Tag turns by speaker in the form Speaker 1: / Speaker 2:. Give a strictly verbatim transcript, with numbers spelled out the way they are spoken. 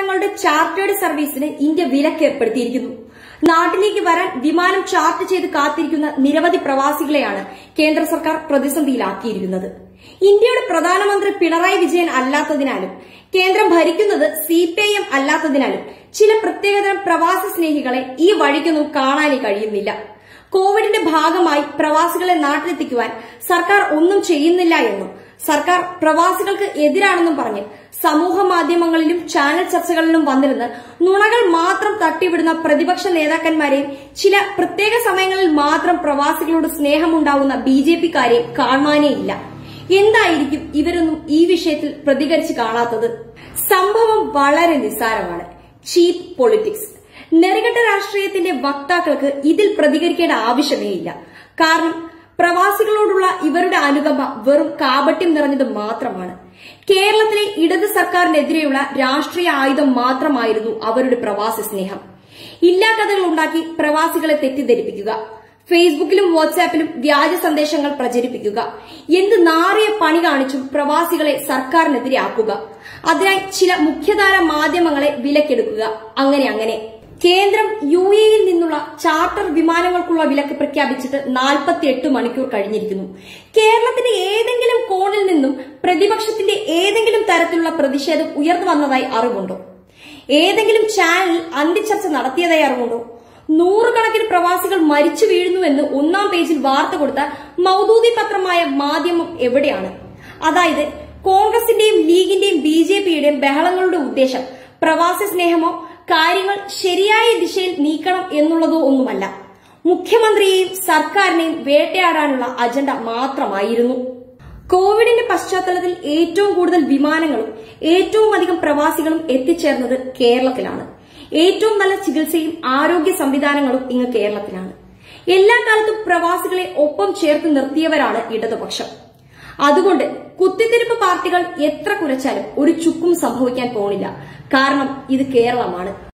Speaker 1: വിമാനങ്ങളുടെ ചാർട്ടേഡ് സർവീസിന് ഇന്ത്യ വിലക്ക് ഏർപ്പെടുത്തിയിരിക്കുന്നു. നാട്ടിലേക്ക് വരാൻ വിമാനം ചാർട്ട് ചെയ്ത് കാത്തിരിക്കുന്ന നിരവധി പ്രവാസികളെയാണ് കേന്ദ്ര സർക്കാർ പ്രതിസന്ധിയിലാക്കിയിരിക്കുന്നത്. ഇന്ത്യയുടെ പ്രധാനമന്ത്രി പിണറായി വിജയൻ അല്ലാത്തതിനാലും കേന്ദ്രം ഭരിക്കുന്നത് സി പി ഐ എം അല്ലാത്തതിനാലും ചില പ്രത്യേകതരം പ്രവാസി സ്നേഹികളെ ഈ വഴിക്കൊന്നും കാണാനേ കഴിയുന്നില്ല. കോവിഡിന്റെ ഭാഗമായി പ്രവാസികളെ നാട്ടിലെത്തിക്കുവാൻ സർക്കാർ ഒന്നും ചെയ്യുന്നില്ല എന്നും സർക്കാർ പ്രവാസികൾക്ക് എതിരാണെന്നും പറഞ്ഞ് സമൂഹ മാധ്യമങ്ങളിലും ചാനൽ ചർച്ചകളിലും വന്നിരുന്ന് നുണകൾ മാത്രം തട്ടിവിടുന്ന പ്രതിപക്ഷ നേതാക്കന്മാരെയും ചില പ്രത്യേക സമയങ്ങളിൽ മാത്രം പ്രവാസികളോട് സ്നേഹമുണ്ടാവുന്ന ബി ജെ പിക്കാരെ കാണാനേയില്ല. എന്തായിരിക്കും ഇവരൊന്നും ഈ വിഷയത്തിൽ പ്രതികരിച്ച് കാണാത്തത്? സംഭവം വളരെ നിസ്സാരമാണ്. ചീപ്പ് പൊളിറ്റിക്സ്. നെറികെട്ട രാഷ്ട്രീയത്തിന്റെ വക്താക്കൾക്ക് ഇതിൽ പ്രതികരിക്കേണ്ട ആവശ്യമേയില്ല. കാരണം പ്രവാസികളോടുള്ള ഇവരുടെ അനുകമ്പ വെറും കാപട്യം നിറഞ്ഞത് മാത്രമാണ്. കേരളത്തിലെ ഇടത് സർക്കാരിനെതിരെയുള്ള രാഷ്ട്രീയ ആയുധം മാത്രമായിരുന്നു അവരുടെ പ്രവാസി സ്നേഹം. ഇല്ലാ കഥകൾ ഉണ്ടാക്കി പ്രവാസികളെ തെറ്റിദ്ധരിപ്പിക്കുക, ഫേസ്ബുക്കിലും വാട്സാപ്പിലും വ്യാജ സന്ദേശങ്ങൾ പ്രചരിപ്പിക്കുക, എന്ത് നാറിയ പണി കാണിച്ചും പ്രവാസികളെ സർക്കാരിനെതിരെ ആക്കുക, അതിനായി ചില മുഖ്യധാര മാധ്യമങ്ങളെ വിലക്കെടുക്കുക, അങ്ങനെ അങ്ങനെ. കേന്ദ്രം യു എയിൽ നിന്നുള്ള ചാർട്ടർ വിമാനങ്ങൾക്കുള്ള വിലക്ക് പ്രഖ്യാപിച്ചിട്ട് നാൽപ്പത്തിയെട്ട് മണിക്കൂർ കഴിഞ്ഞിരിക്കുന്നു. കേരളത്തിന്റെ ഏതെങ്കിലും കോണിൽ നിന്നും പ്രതിപക്ഷത്തിന്റെ ഏതെങ്കിലും തരത്തിലുള്ള പ്രതിഷേധം ഉയർന്നു വന്നതായി അറിവുണ്ടോ? ഏതെങ്കിലും ചാനൽ അന്തിച്ചർച്ച നടത്തിയതായി അറിവുണ്ടോ? നൂറുകണക്കിന് പ്രവാസികൾ മരിച്ചു വീഴുന്നുവെന്ന് ഒന്നാം പേജിൽ വാർത്ത കൊടുത്ത മൗദൂദി പത്രമായ മാധ്യമം എവിടെയാണ്? അതായത് കോൺഗ്രസിന്റെയും ലീഗിന്റെയും ബി ജെ പിയുടെയും ബഹളങ്ങളുടെ ഉദ്ദേശം പ്രവാസി സ്നേഹമോ കാര്യങ്ങൾ ശരിയായ ദിശയിൽ നീക്കണം എന്നുള്ളതോ ഒന്നുമല്ല. മുഖ്യമന്ത്രിയെയും സർക്കാരിനെയും വേട്ടയാടാനുള്ള അജണ്ട മാത്രമായിരുന്നു. കോവിഡിന്റെ പശ്ചാത്തലത്തിൽ ഏറ്റവും കൂടുതൽ വിമാനങ്ങളും ഏറ്റവും അധികം പ്രവാസികളും എത്തിച്ചേർന്നത് കേരളത്തിലാണ്. ഏറ്റവും നല്ല ചികിത്സയും ആരോഗ്യ സംവിധാനങ്ങളും ഇങ്ങ് കേരളത്തിലാണ്. എല്ലാ കാലത്തും പ്രവാസികളെ ഒപ്പം ചേർത്ത് നിർത്തിയവരാണ് ഇടതുപക്ഷം. അതുകൊണ്ട് കുത്തിത്തിരിപ്പ് പാർട്ടികൾ എത്ര കുരച്ചാലും ഒരു ചുക്കും സംഭവിക്കാൻ പോണില്ല. കാരണം ഇത് കേരളമാണ്.